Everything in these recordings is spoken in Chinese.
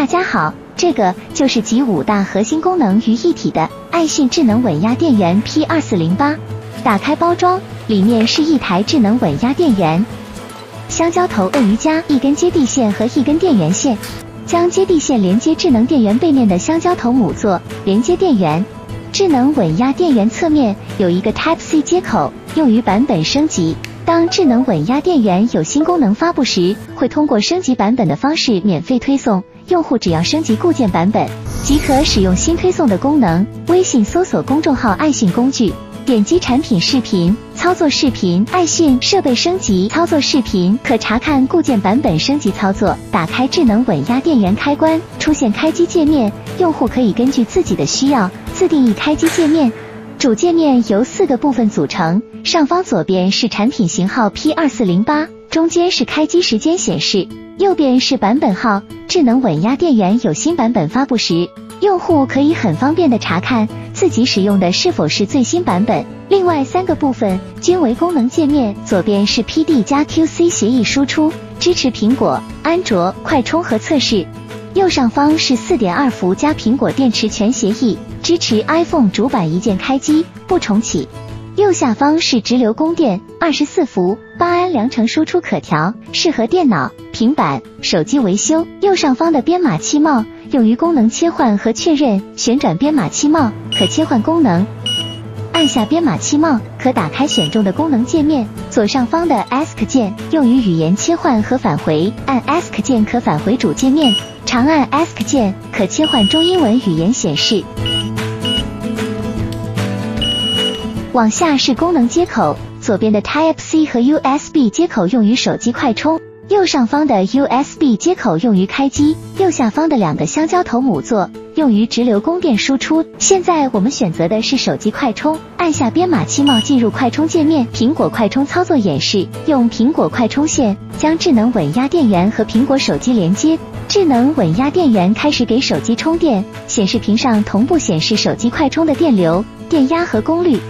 大家好，这个就是集5大核心功能于一体的爱讯智能稳压电源 P2408。打开包装，里面是一台智能稳压电源，香蕉头鳄鱼加一根接地线和一根电源线，将接地线连接智能电源背面的香蕉头母座，连接电源。智能稳压电源侧面有一个 Type-C 接口，用于版本升级。当智能稳压电源有新功能发布时，会通过升级版本的方式免费推送，用户只要升级固件版本，即可使用新推送的功能。微信搜索公众号爱讯工具，点击产品视频、操作视频、爱讯设备升级操作视频，可查看固件版本升级操作。打开智能稳压电源开关，出现开机界面，用户可以根据自己的需要自定义开机界面。主界面由4个部分组成，上方左边是产品型号 P2408， 中间是开机时间显示，右边是版本号。智能稳压电源有新版本发布时，用户可以很方便地查看自己使用的是否是最新版本。另外3个部分均为功能界面，左边是 PD 加 QC 协议输出，支持苹果、安卓快充和测试。右上方是 4.2 伏加苹果电池全协议，支持 iPhone 主板一键开机不重启。右下方是直流供电24伏8安良程输出可调，适合电脑、平板、手机维修。右上方的编码器帽用于功能切换和确认，旋转编码器帽可切换功能。按下编码器帽可打开选中的功能界面。左上方的 ESC 键用于语言切换和返回，按 ESC 键可返回主界面，长按 ESC 键可切换中英文语言显示。往下是功能接口，左边的 Type-C 和 USB 接口用于手机快充，右上方的 USB 接口用于开机，右下方的2个香蕉头母座用于直流供电输出。现在我们选择的是手机快充，按下编码器帽进入快充界面。苹果快充操作演示，用苹果快充线将智能稳压电源和苹果手机连接。智能稳压电源开始给手机充电，显示屏上同步显示手机快充的电流、电压和功率。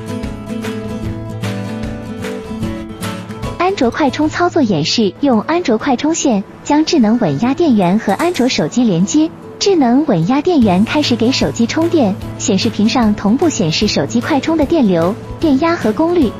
安卓快充操作演示，用安卓快充线将智能稳压电源和安卓手机连接。智能稳压电源开始给手机充电，显示屏上同步显示手机快充的电流、电压和功率。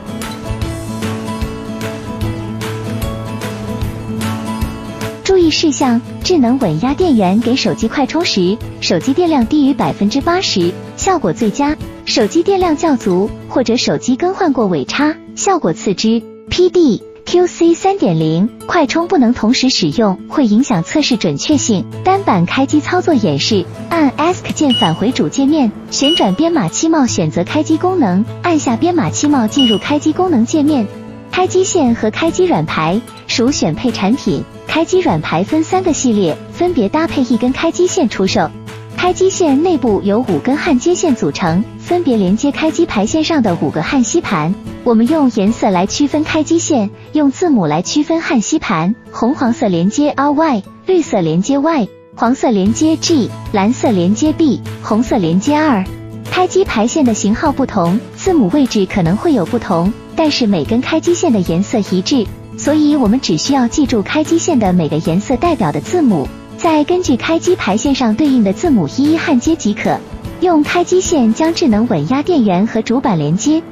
注意事项：智能稳压电源给手机快充时，手机电量低于 80%， 效果最佳；手机电量较足或者手机更换过尾插，效果次之。PD、QC 3.0 快充不能同时使用，会影响测试准确性。单板开机操作演示，按 ESC 键返回主界面，旋转编码器帽选择开机功能，按下编码器帽进入开机功能界面。开机线和开机软排属选配产品，开机软排分3个系列，分别搭配1根开机线出售。开机线内部由5根焊接线组成，分别连接开机排线上的5个焊吸盘。我们用颜色来区分开机线，用字母来区分焊吸盘，红黄色连接 RY， 绿色连接 Y， 黄色连接 G， 蓝色连接 B， 红色连接 R。开机排线的型号不同，字母位置可能会有不同，但是每根开机线的颜色一致，所以我们只需要记住开机线的每个颜色代表的字母，再根据开机排线上对应的字母一一焊接即可。用开机线将智能稳压电源和主板连接。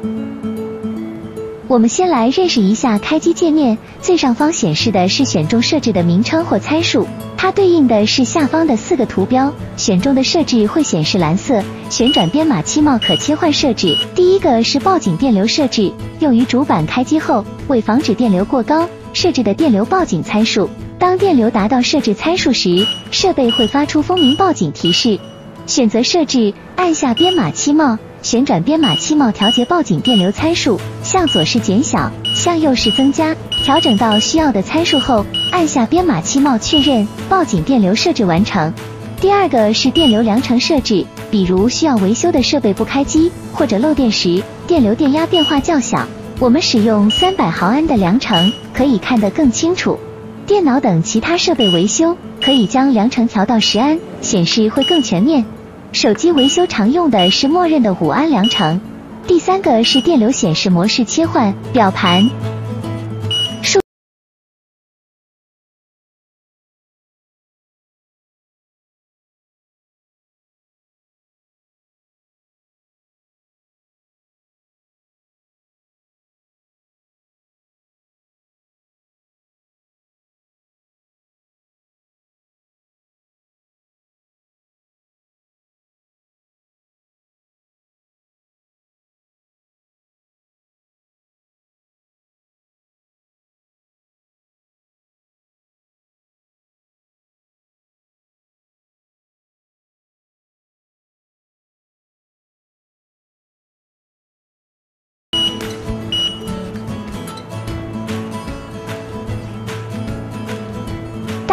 我们先来认识一下开机界面，最上方显示的是选中设置的名称或参数，它对应的是下方的4个图标。选中的设置会显示蓝色，旋转编码器帽可切换设置。第一个是报警电流设置，用于主板开机后，为防止电流过高，设置的电流报警参数。当电流达到设置参数时，设备会发出蜂鸣报警提示。选择设置，按下编码器帽，旋转编码器帽调节报警电流参数，向左是减小，向右是增加。调整到需要的参数后，按下编码器帽确认，报警电流设置完成。第二个是电流良程设置，比如需要维修的设备不开机或者漏电时，电流电压变化较小，我们使用300毫安的良程，可以看得更清楚。电脑等其他设备维修，可以将良程调到10安，显示会更全面。手机维修常用的是默认的5安良程。第3个是电流显示模式切换，表盘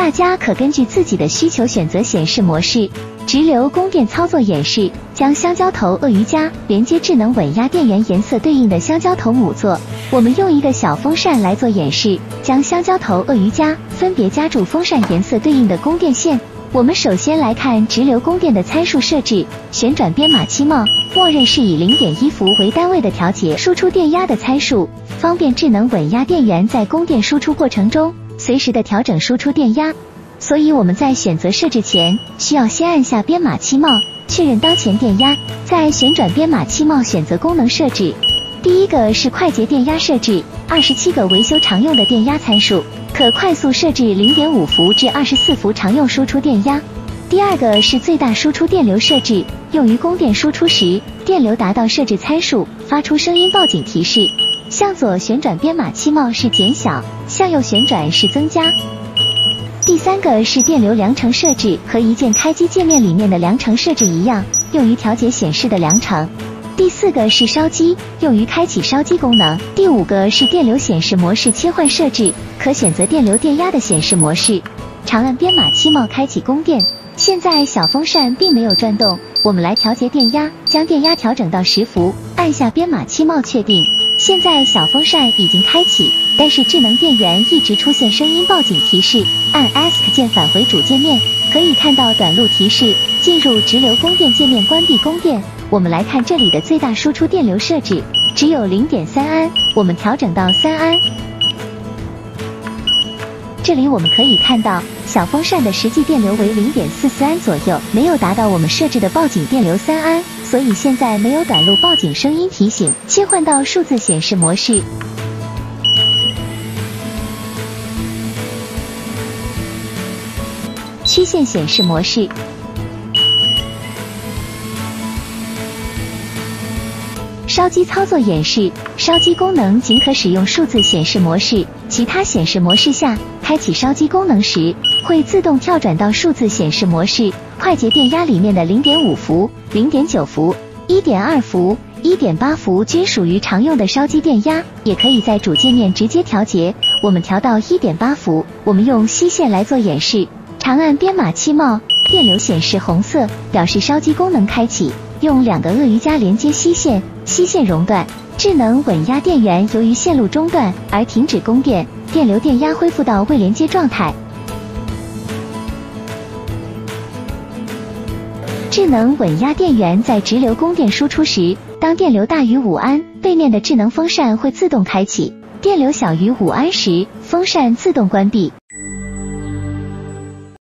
大家可根据自己的需求选择显示模式。直流供电操作演示：将香蕉头鳄鱼夹连接智能稳压电源颜色对应的香蕉头母座。我们用一个小风扇来做演示，将香蕉头鳄鱼夹分别夹住风扇颜色对应的供电线。我们首先来看直流供电的参数设置，旋转编码器帽默认是以 0.1 伏为单位的调节输出电压的参数，方便智能稳压电源在供电输出过程中随时的调整输出电压。所以我们在选择设置前，需要先按下编码器帽，确认当前电压，再旋转编码器帽选择功能设置。第一个是快捷电压设置，27个维修常用的电压参数，可快速设置 0.5 伏至24伏常用输出电压。第二个是最大输出电流设置，用于供电输出时，电流达到设置参数，发出声音报警提示。向左旋转编码器帽是减小，向右旋转是增加。第三个是电流量程设置，和一键开机界面里面的量程设置一样，用于调节显示的量程。第四个是烧机，用于开启烧机功能。第五个是电流显示模式切换设置，可选择电流电压的显示模式。长按编码器帽开启供电。现在小风扇并没有转动，我们来调节电压，将电压调整到10伏，按下编码器帽确定。现在小风扇已经开启，但是智能电源一直出现声音报警提示。按 ESC 键返回主界面，可以看到短路提示。进入直流供电界面，关闭供电。我们来看这里的最大输出电流设置，只有 0.3 安，我们调整到3安。这里我们可以看到小风扇的实际电流为 0.44 安左右，没有达到我们设置的报警电流3安，所以现在没有短路报警声音提醒。切换到数字显示模式，曲线显示模式。烧机操作演示：烧机功能仅可使用数字显示模式，其他显示模式下，开启烧机功能时，会自动跳转到数字显示模式。快捷电压里面的 0.5 伏、0.9 伏、1.2 伏、1.8 伏均属于常用的烧机电压，也可以在主界面直接调节。我们调到 1.8 伏，我们用吸线来做演示，长按编码器帽，电流显示红色，表示烧机功能开启。用2个鳄鱼夹连接吸线，吸线熔断，智能稳压电源由于线路中断而停止供电，电流电压恢复到未连接状态。智能稳压电源在直流供电输出时，当电流大于5安，背面的智能风扇会自动开启；电流小于5安时，风扇自动关闭。